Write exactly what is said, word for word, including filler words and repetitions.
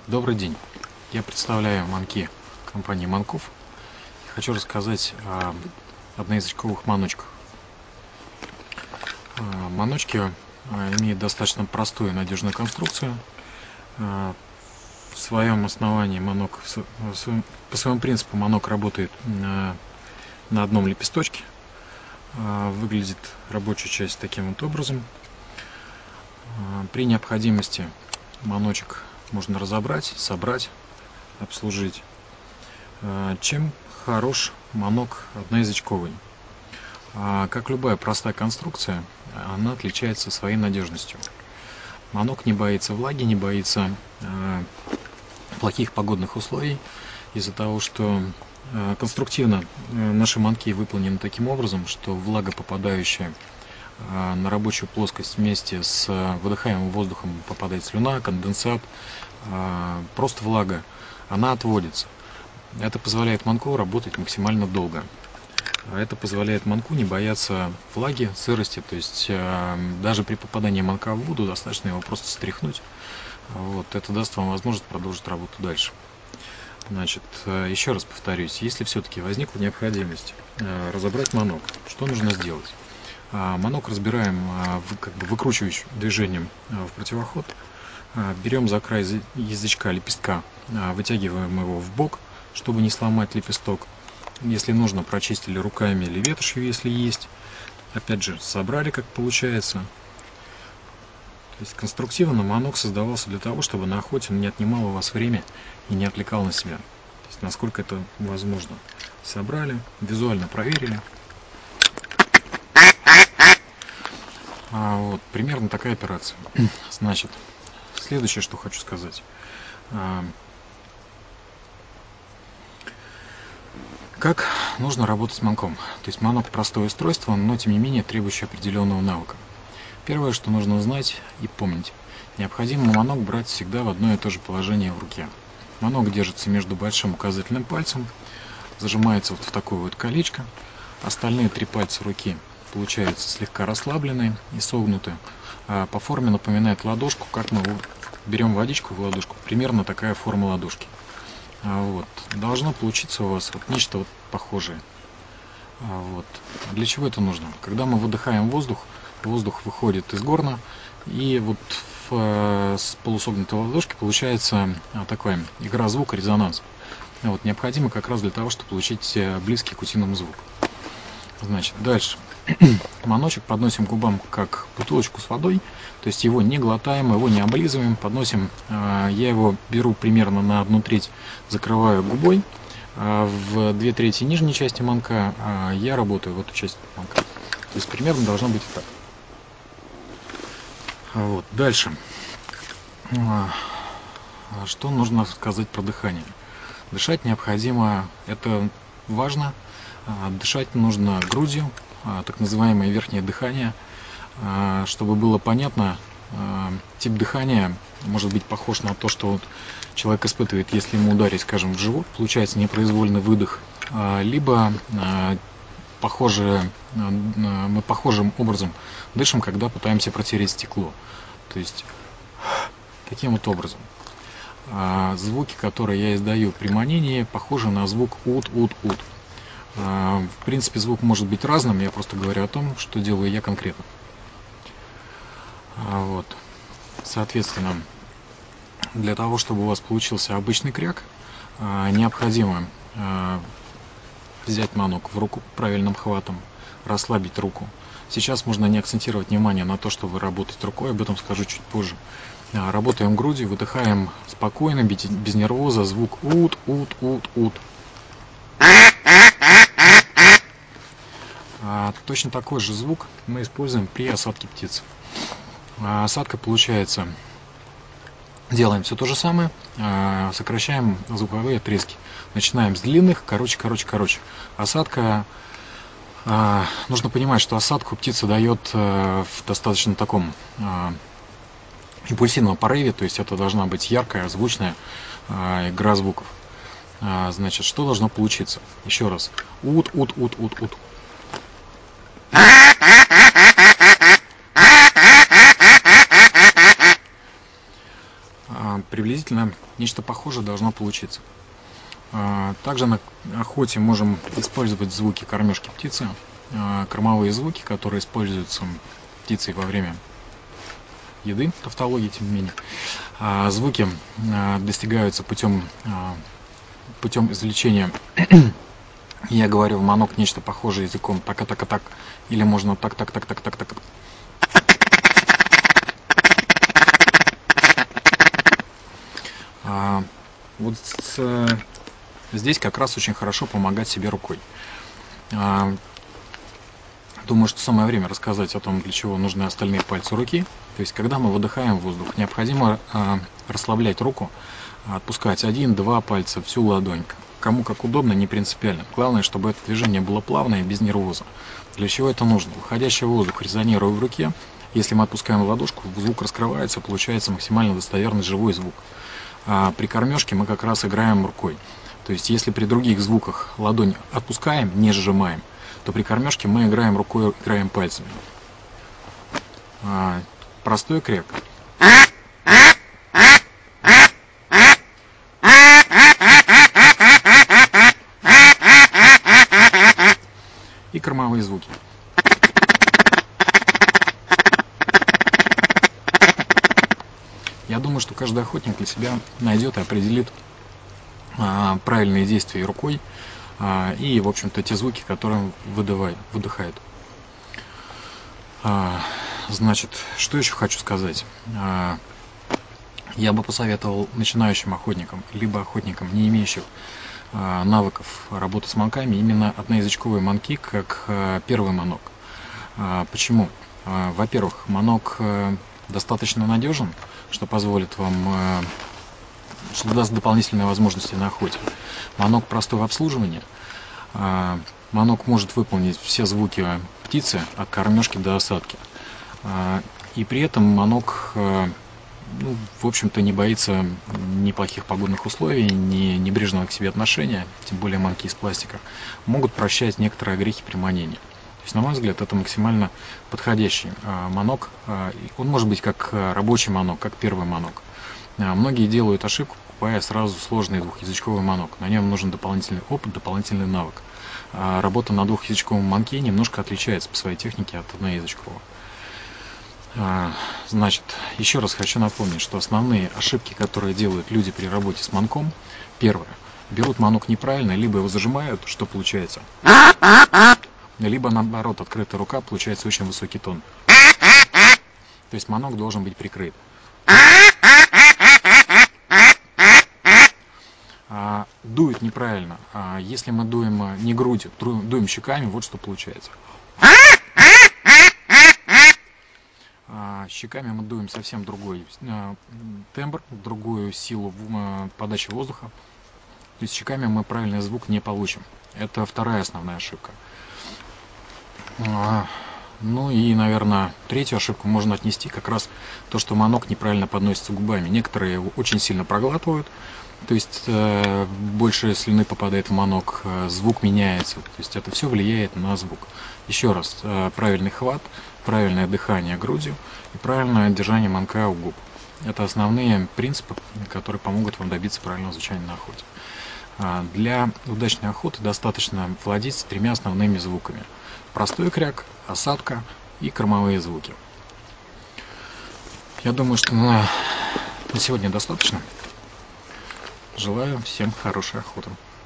Добрый день. Я представляю манки компании Манков. Хочу рассказать о одноязычковых маночках. Маночки имеют достаточно простую и надежную конструкцию. В своем основании манок, по своему принципу манок работает на одном лепесточке. Выглядит рабочая часть таким вот образом. При необходимости маночек можно разобрать, собрать, обслужить. Чем хорош манок одноязычковый? Как любая простая конструкция, она отличается своей надежностью. Манок не боится влаги, не боится плохих погодных условий, из-за того, что конструктивно наши манки выполнены таким образом, что влага, попадающая на рабочую плоскость вместе с выдыхаемым воздухом, попадает слюна, конденсат, просто влага, она отводится. Это позволяет манку работать максимально долго. Это позволяет манку не бояться влаги, сырости, то есть даже при попадании манка в воду достаточно его просто стряхнуть. Вот, это даст вам возможность продолжить работу дальше. Значит, еще раз повторюсь, если все-таки возникла необходимость разобрать манок, что нужно сделать? Манок разбираем как бы выкручивающим движением в противоход. Берем за край язычка лепестка, вытягиваем его в бок, чтобы не сломать лепесток. Если нужно, прочистили руками или ветошью, если есть. Опять же, собрали, как получается. То есть конструктивно манок создавался для того, чтобы на охоте он не отнимал у вас время и не отвлекал на себя. То есть насколько это возможно. Собрали, визуально проверили. А вот примерно такая операция. Значит, следующее, что хочу сказать. Как нужно работать с манком? То есть манок простое устройство, но тем не менее требующее определенного навыка. Первое, что нужно знать и помнить. Необходимо манок брать всегда в одно и то же положение в руке. Манок держится между большим указательным пальцем, зажимается вот в такое вот колечко. Остальные три пальца руки получаются слегка расслабленные и согнутые. По форме напоминает ладошку, как мы берем водичку в ладошку. Примерно такая форма ладошки. Вот. Должно получиться у вас вот нечто вот похожее. Вот. Для чего это нужно? Когда мы выдыхаем воздух, воздух выходит из горна, и вот в, с полусогнутой ладошки получается такая игра звука, резонанс. Вот. Необходимо как раз для того, чтобы получить близкий к утиному звук. Значит, дальше. Маночек подносим к губам как бутылочку с водой, то есть его не глотаем, его не облизываем, подносим. Я его беру примерно на одну треть, закрываю губой. В две трети нижней части манка я работаю в эту часть манка. То есть примерно должно быть так. Вот. Дальше. Что нужно сказать про дыхание? Дышать необходимо, это важно. Дышать нужно грудью, так называемое верхнее дыхание. Чтобы было понятно, тип дыхания может быть похож на то, что вот человек испытывает, если ему ударить, скажем, в живот, получается непроизвольный выдох, либо похоже, мы похожим образом дышим, когда пытаемся протереть стекло. То есть таким вот образом. Звуки, которые я издаю при манении, похожи на звук ут-ут-ут. В принципе, звук может быть разным, я просто говорю о том, что делаю я конкретно. Вот. Соответственно, для того, чтобы у вас получился обычный кряк, необходимо взять манок в руку правильным хватом, расслабить руку. Сейчас можно не акцентировать внимание на то, что вы работаете рукой, об этом скажу чуть позже. Работаем грудью, выдыхаем спокойно, без нервоза, звук ут-ут-ут-ут. Точно такой же звук мы используем при осадке птиц. Осадка получается, делаем все то же самое, сокращаем звуковые отрезки. Начинаем с длинных, короче, короче, короче. Осадка, нужно понимать, что осадку птица дает в достаточно таком импульсивном порыве, то есть это должна быть яркая, звучная игра звуков. Значит, что должно получиться? Еще раз. Ут, ут, ут, ут, ут. приблизительно приблизительно нечто похожее должно получиться. Также на охоте можем использовать звуки кормежки птицы, кормовые звуки, которые используются птицей во время еды, тавтологии, тем не менее. Звуки достигаются путем, путем извлечения, я говорю в манок нечто похожее языком так-так-так, или можно так-так-так-так-так-так. Вот здесь как раз очень хорошо помогать себе рукой. Думаю, что самое время рассказать о том, для чего нужны остальные пальцы руки. То есть, когда мы выдыхаем воздух, необходимо расслаблять руку, отпускать один-два пальца, всю ладонь. Кому как удобно, не принципиально. Главное, чтобы это движение было плавное и без нервоза. Для чего это нужно? Выходящий воздух резонируя в руке. Если мы отпускаем ладошку, звук раскрывается, получается максимально достоверный живой звук. А при кормежке мы как раз играем рукой. То есть, если при других звуках ладонь отпускаем, не сжимаем, то при кормежке мы играем рукой, играем пальцами. А, простой крик. И кормовые звуки. Я думаю, что каждый охотник для себя найдет и определит а, правильные действия рукой а, и, в общем-то, те звуки, которые он выдыхает. выдыхает. А, значит, что еще хочу сказать? А, я бы посоветовал начинающим охотникам, либо охотникам, не имеющих а, навыков работы с манками, именно одноязычковые манки, как а, первый манок. А, почему? А, во-первых, манок а, достаточно надежен, что позволит вам, что даст дополнительные возможности на охоте. Манок простой в обслуживании. Манок может выполнить все звуки птицы от кормежки до осадки. И при этом манок, ну, в общем-то, не боится ни плохих погодных условий, ни небрежного к себе отношения, тем более манки из пластика, могут прощать некоторые огрехи при манении. То есть, на мой взгляд, это максимально подходящий манок. Он может быть как рабочий манок, как первый манок. Многие делают ошибку, покупая сразу сложный двухязычковый манок. На нем нужен дополнительный опыт, дополнительный навык. Работа на двухязычковом манке немножко отличается по своей технике от одноязычкового. Значит, еще раз хочу напомнить, что основные ошибки, которые делают люди при работе с манком: первое, берут манок неправильно, либо его зажимают, что получается, либо наоборот, открытая рука, получается очень высокий тон. То есть манок должен быть прикрыт. А, дует неправильно. А, если мы дуем не грудью, дуем щеками, вот что получается. А, щеками мы дуем совсем другой а, тембр, другую силу а, подачи воздуха. То есть щеками мы правильный звук не получим. Это вторая основная ошибка. Ну и, наверное, третью ошибку можно отнести как раз то, что манок неправильно подносится губами. Некоторые его очень сильно проглатывают, то есть э, больше слюны попадает в манок, э, звук меняется, то есть это все влияет на звук. Еще раз, э, правильный хват, правильное дыхание грудью и правильное держание манка у губ. Это основные принципы, которые помогут вам добиться правильного звучания на охоте. Для удачной охоты достаточно владеть тремя основными звуками: простой кряк, осадка и кормовые звуки. Я думаю, что на, на сегодня достаточно. Желаю всем хорошей охоты.